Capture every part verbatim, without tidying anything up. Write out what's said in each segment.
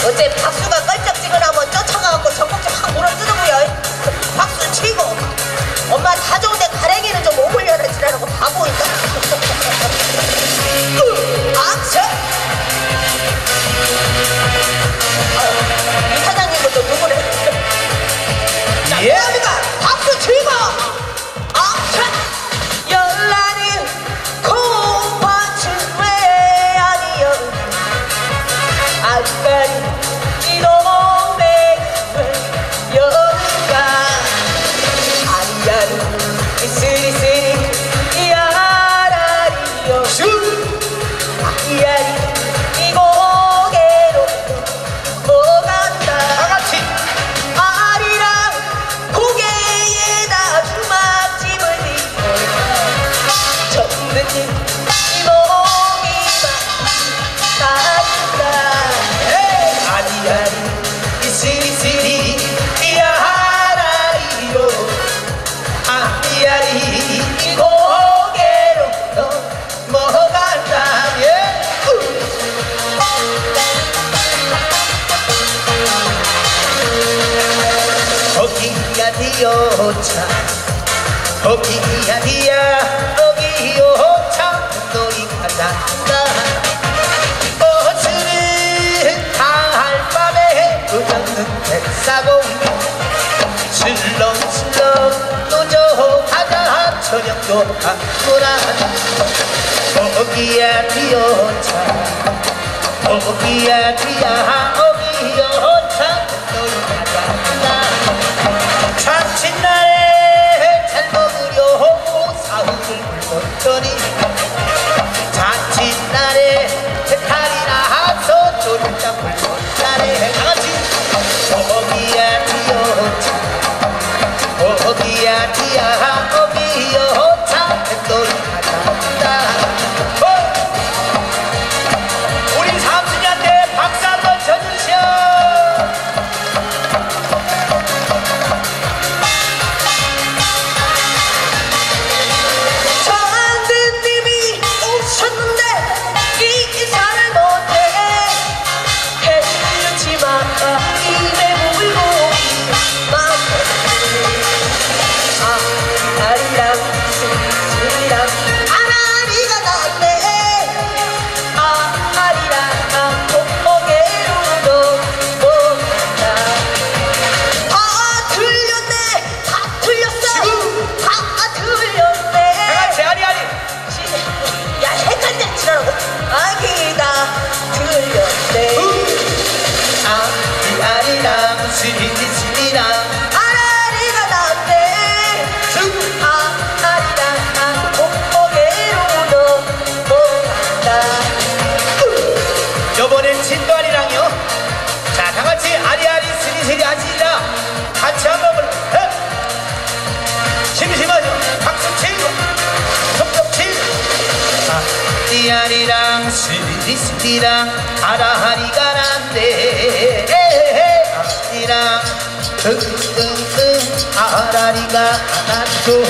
어째 박수가 껄쩍지근하면 쫓아가갖고 전국지 확 물어뜯어보여. 박수 치고 엄마 다 좋은데 가랭이는 좀 오물려라 지라라고 바보인가. 악션. 이 사장님은 또 누구래? 자, 예. 그러니까 박수 치고 악션. 열라니 콩팥은 왜 아니여. 아까리 이 동백을 여는가. 아니야리 이 쓰리쓰리 이 아라리여. 아니야리 이 고개로 오간다. 다같이 아리랑 고개에다 주막집을 지고 정든지 이 목이만 나간다. 아니아니 이 시리시리 이 아라리로 아니아니 이 고개로 넘어간다. 예. 거기야 디어차 거기야 디야 거기요차 놀이가 난다. 어스는 가을 밤에 흐르는 백사공 슬렁슬렁 노져가자 저녁도 하구나. 거기야 디어차 거기야 디야 거기요차 놀이가 난다. 잔칫날에 잘 먹으려고 사흘을 굶었더니 잔칫날에 해탈이 나서 쫄딱 굶었다네. 다같이 거기야 디어차 거기야 디야 거기여차 놀이가 난다. 우리 삼순이한테 박수 한번 쳐주시오. 장대님이 오셨는데 이 기사를 못해 해주지마. 입에 물고기 아 아리랑 스리랑 아라리가 났네. 아 아리랑 고개로도 못한다. 다 틀렸네. 다 틀렸어. 다 틀렸네. 다같이 아리아리 야 헷갈려 지라고. 아기다 틀렸네. 아리아리랑 스리스리랑 아라리가 났네. 아 아리랑 고개로도 못한다. 요번엔 진도아리랑요. 자 다같이 아리아리 스리스리 하시라. 같이 한번 불러. 에? 심심하죠? 박수 치고 손뼉 치고. 아리아리랑 스리스리랑 아라리가 난데 아리랑 응응응 아라리가 난도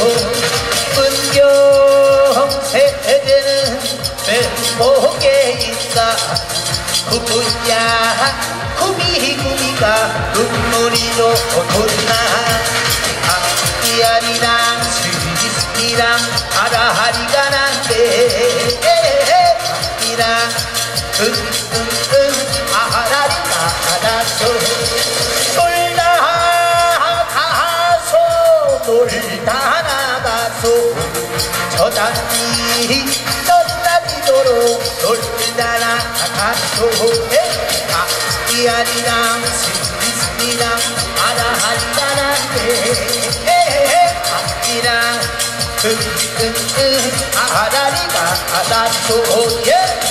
은경 세대는 왼목에 있다. 구야 구미구미가 눈물이로 돌나. 아리아리랑 스리스리랑 아라리가 난데 아리랑 응응응 아라리가 나서 놀다 가서 놀다 나가서 저단이 떠나리도록 놀다 나가서 아리아리랑 스리스리랑 아라리가 난데 아리랑 응응응 아라리가 나서 예.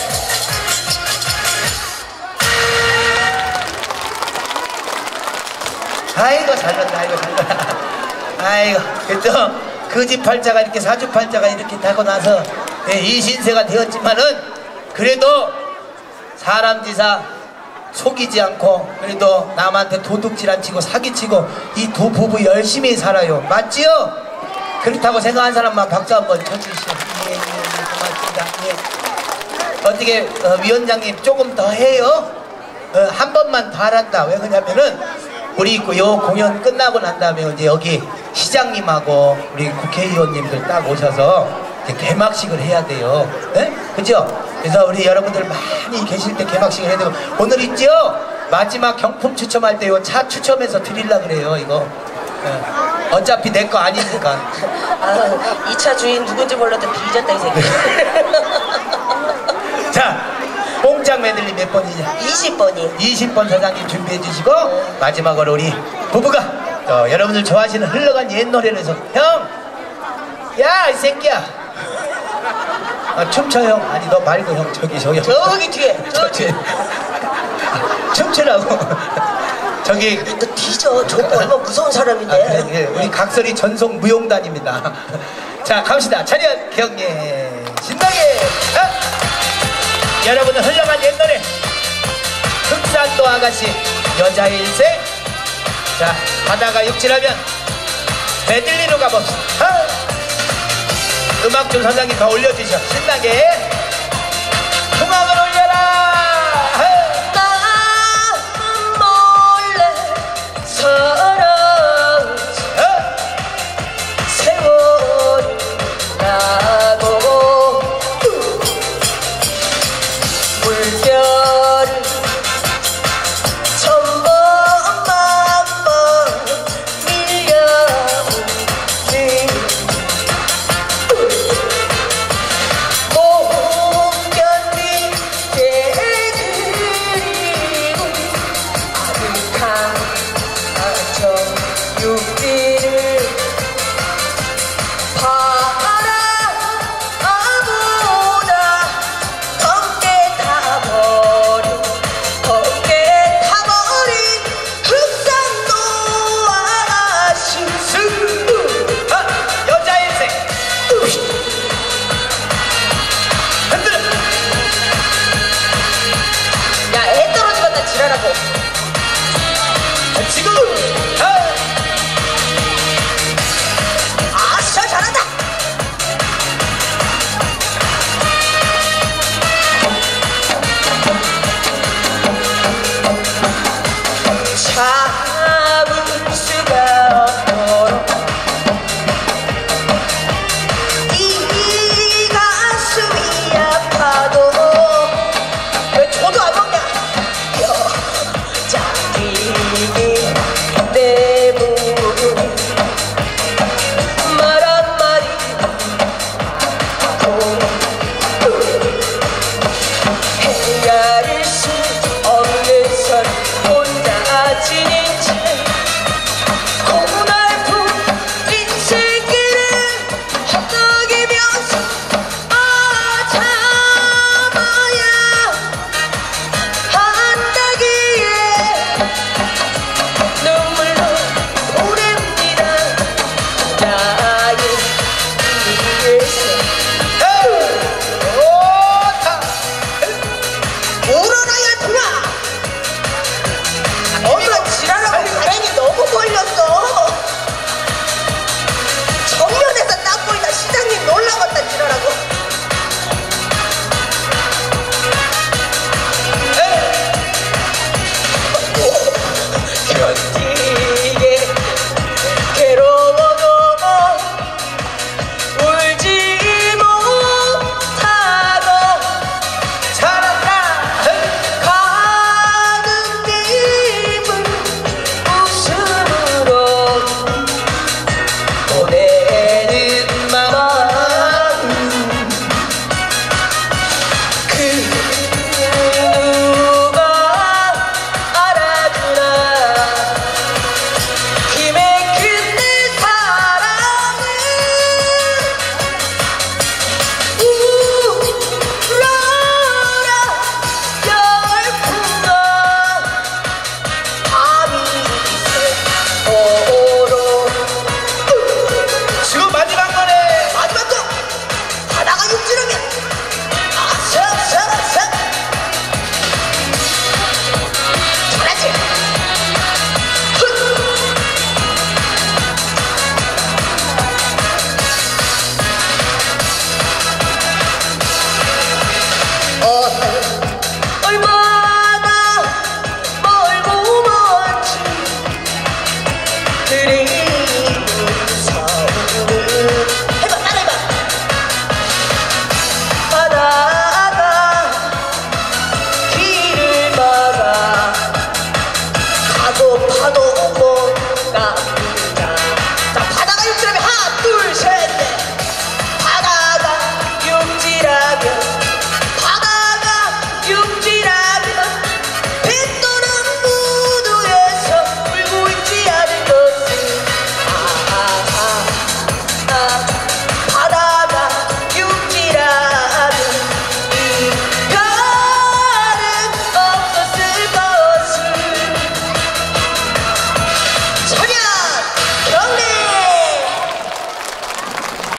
아이고 잘났다. 아이고 잘났다. 아이고 그래도 거지팔자가 이렇게 사주팔자가 이렇게 되고 나서 예, 이신세가 되었지만은 그래도 사람지사 속이지 않고 그래도 남한테 도둑질 안 치고 사기치고 이 두 부부 열심히 살아요. 맞지요? 그렇다고 생각한 사람만 박수 한번 쳐주시오. 예, 예, 고맙습니다. 예. 어떻게 어, 위원장님 조금 더 해요? 어, 한 번만 더 하란다. 왜 그러냐면은 우리 그 요 공연 끝나고 난 다음에 이제 여기 시장님하고 우리 국회의원님들 딱 오셔서 이제 개막식을 해야 돼요. 네? 그죠? 그래서 우리 여러분들 많이 계실 때 개막식을 해야 되고 오늘 있죠? 마지막 경품 추첨할 때 요 차 추첨해서 드리려고 그래요 이거. 네. 어차피 내 거 아니니까. 아, 이 차 주인 누군지 몰라도 뒤졌다 이 새끼. 자, 뽕짝 메들리 몇 번이냐? 이십 번이. 이십 번 사장님 준비해 주시고 마지막으로 우리 부부가 또 여러분들 좋아하시는 흘러간 옛 노래를 해서 형! 야 이 새끼야! 아, 춤춰 형. 아니 너 말고 형 저기 저기 저기 뒤에. 저기 춤추라고. 저기 너 뒤져. 저거 얼마나 무서운 사람인데. 아, 그래, 그래. 우리 각설이 전속 무용단입니다. 자 갑시다. 차렷 경례 신나게. 아! 여러분은 흘러간 옛 노래 흑산도 아가씨 여자의 일생. 자 바다가 육지라면 메들리로 가봅시다. 아! 음악 좀 선생님 더 올려주셔. 신나게.